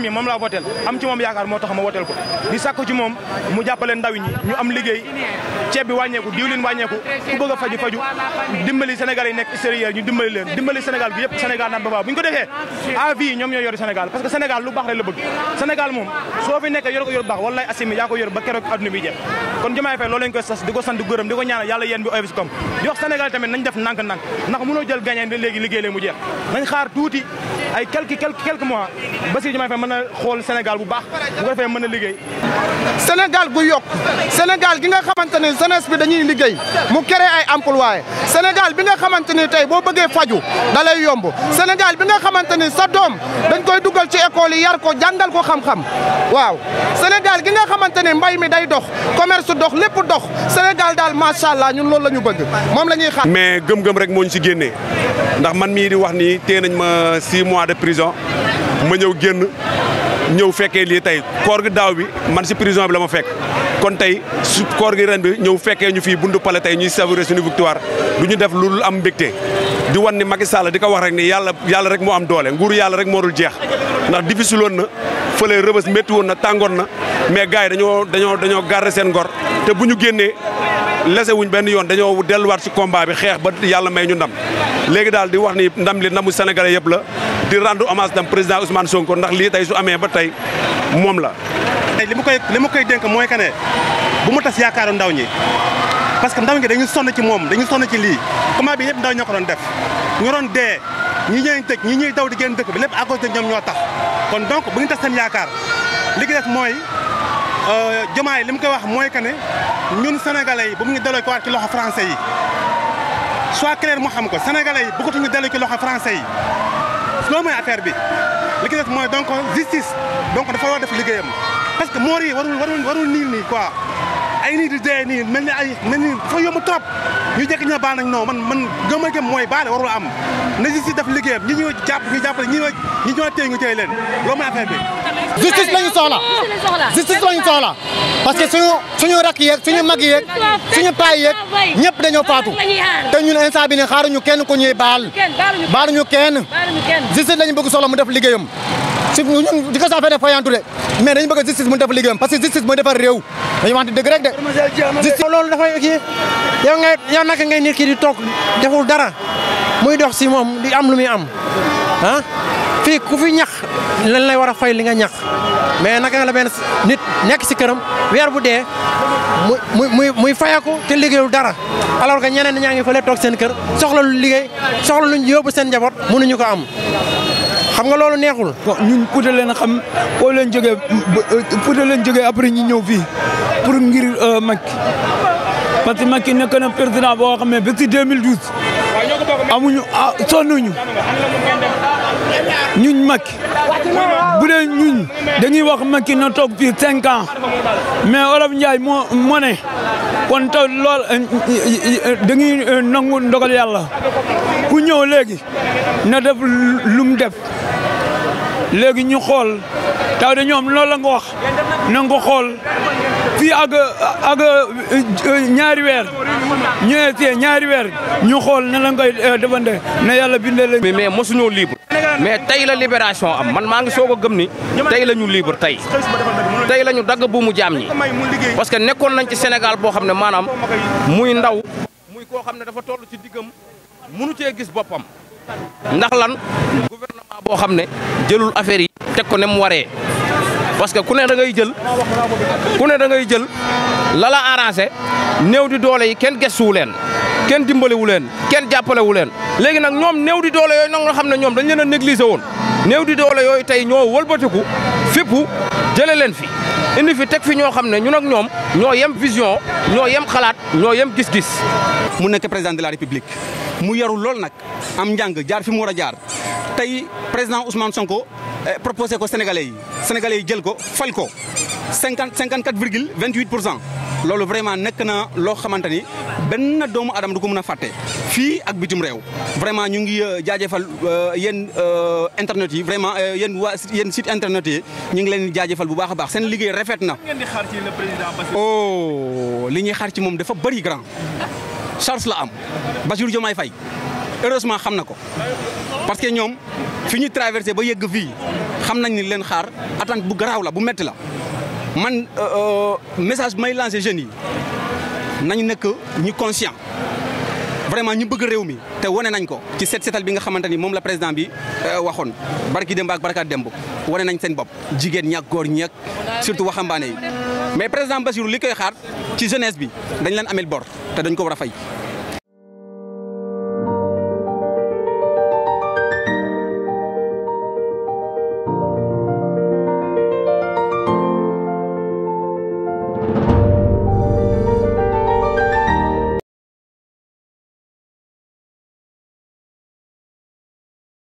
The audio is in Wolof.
mi moom laa votel am ci moom yaakaar moo tax ma votel ko di sàkku ci moom mu jàppale ndaw ñi ñu am liggéey ceeb bi wàññeeku diwlin wàññeeku ku bëgg a faju dimbali Sénégal yi nekk extérieur ñu dimbali leen dimbali Sénégal bi yëpp Sénégal naan ba faa bu ñu ko defee à vie ñoom ñoo yor Sénégal parce que Sénégal lu baax rek la bëgg Sénégal moom soo fi nekk yor ko yor baax wallaay asimi yaa ko yor ba keroog adduna bi jeex kon Diomaye Faye loolu lañ koy sas di ko sant gërëm di ko ñaanal yàlla yéen bi oyof si kom di wax Sénégal tamit nañ def ndànk-ndànk ndax mënoo jël gagné léegi liggéey leen mu jeex nañ xaar tuuti ay quelques mois Bassirou Diomaye Faye mën a xool Sénégal bu baax bu ko defee mën a liggéey Sénégal gu yokk Sénégal gi nga xamante ni jeunesse bi dañuy liggéey mu créé ay employé Sénégal bi nga xamante ni tey boo bëggee faju da lay yomb Sénégal bi nga xamante ni sa doom dañ koy dugal ci école yi yar ko jàngal ko xam-xam waaw Sénégal gi nga xamante ni mbay mi day dox commerce dox lépp dox Sénégal daal macha allah ñun loolu la ñu bëgg moom la ñuy xaar. mais gëm-gëm rek moo ñu si génnee ndax man mii di wax nii téye nañ ma 6 mois de prison ma ñëw génn ñëw fekkee lii tey koor gi daaw bi man si prison bi la ma fekk kon tey su koor gi ren bi ñëw fekkee ñu fii bundu pale tey ñuy savourer suñu victoire du ñu def lu am mbégte di wan ni Macky Sall di ko wax rek ni yàlla rek moo am doole nguuru yàlla rek moo dul jeex ndax difficile woon na fële rëbës métti woon na tàngoon na mais gars yi dañoo garder seen ngor te bu ñu génnee lese wuñ benn yoon dañoo delluwaat si combat bi xeex ba yàlla may ñu ndam léegi daal di wax ni ndam li ndamu sénégalais yëpp la di rendre hommage tam président Ousmane Sonko ndax lii tey su amee ba tey moom la. li ma koy dénk mooy que ne bu mu tas yaakaaru ndaw ñi parce que ndaw ñi dañu sonn ci moom dañu sonn ci lii combat bi yëpp ndaw ñoo ko doon def ñu doon dee ñi ñuy tëj ñi ñuy daw di génn dëkk bi lépp à cause de ñoom ñoo tax kon donc bu ñu tas seen yaakaar li ki def mooy Diomaye li mu koy wax mooy que ne ñun sénégalais yi bu mu ngi delloo ko waat ci loxo français yi soit clair mu xam ko sénégalais yi bëggatuñu delloo ci loxo français yi loolu mooy affaire bi li ki def mooy donc justice donc dafa war def liggéeyam parce que moor yi warul niil nii quoi ay nii di dee nii mel ni dafa yomb trop ñu jekk ña baal nañ non man gëm mooy baale warul am na justice def liggéeyam ñi ñu jàppale ñi ñoo téye ñu téye leen loolu mooy affaire bi. justice lañu soxla justice lañu soxla parce que suñu rakk yeeg suñu mag yeeg suñu paay yeeg ñëpp dañoo faatu te ñun instant bi ne xaaruñu kenn ku ñuy baaluñu kenn justice lañu bëgg soxla mu def liggéeyam si ñun di ko saa fee ne fayantu de mais dañu bëgg justice mu def liggéeyam parce que justice mooy defar réew dañu wax dëgg rek de justice loolu dafay kii yow naka ngay nit ki di toog deful dara muy dox si moom di am lu muy am ah fii ku fi ñax lan lay war a fay li nga ñax mais naka nga la benn nit nekk si këram weer bu dee muy fayaku te liggéeyul dara alors que ñeneen ñaa ngi fële toog seen kër soxla lu liggéey soxla luñ yóbbu seen njaboot mënuñu ko am xam nga loolu neexul. ñun Fouta leen xam foo leen jógee après ñu ñëw fii pour ngir Macky parce que Macky nekk na président boo xam ne ba si 2012 amuñu sonnuñu ñuñ Macky bu dee ñuñ dañuy wax Macky na toog fii 5 ans mais Olof Ndiaye moo ne kon taw lool dañuy nangu ndogal yàlla ku ñëw léegi na def lu mu def léegi ñu xool taw de ñoom loolu la nga wax na nga ko xool fii ak ñaari weer ñaari weer ñu xool na la ngay defante na yàlla bindee la. mais mosuñoo libre mais tey la libération am man maa ngi soog a gëm ni tey la ñu libre tey la ñu dagg bu mu jaam ñi parce que nekkoon nañ ci Sénégal boo xam ne maanaam muy ndaw muy koo xam ne dafa toll ci diggam mënu cee gis boppam ndax lan gouvernement boo xam ne jëlul affaire yi teg ko ne mu waree parce que ku ne da ngay jël la la arrangé néew di doole yi kenn gëstuwu leen kenn dimbalewu leen kenn jàppalewu leen léegi nag ñoom néew di doole yooyu nag nga xam ne ñoom dañ leen a négliger woon néew di doole yooyu tey ñoo wëlbatiku fippu jële leen fi indi fi teg fi ñoo xam ne ñun ak ñoom ñoo yem vision ñoo yem xalaat ñoo yem gis-gis. mu nekk président de la république mu yaru lool nag am njàng jaar fi mu war a jaar tey président Ousmane Sonko proposé ko Sénégalais yi jël ko fal ko 54,28% loolu vraiment nekk na loo xamante ni benn doomu adam du ko mën a fàtte fii ak bitim réew vraiment ñu ngi jaajëfal yéen internet yi vraiment yéen site internet yi ñu ngi leen di jaajëfal bu baax a baax seen liggéey rafet na. oh li ñuy xaar ci moom dafa bëri grand charge la am Bassirou Diomaye Faye heureusement xam na ko. parce que ñoom fi ñu traversé ba yegg fii xam nañ ni leen xaar attente bu garaaw la bu metti la man message may lancé jeunes yi nañ nekk ñu conscient vraiment ñu bëgg réew mi te wane nañ ko ci setal bi nga xamante ni moom la président bi waxoon barki démb ak barkaat démb wane nañ seen bopp jigéen ñi ak góor ñi ak surtout waxambaane yi mais président Bassirou li koy xaar ci jeunesse bi dañ leen amel bor te dañ ko war a fay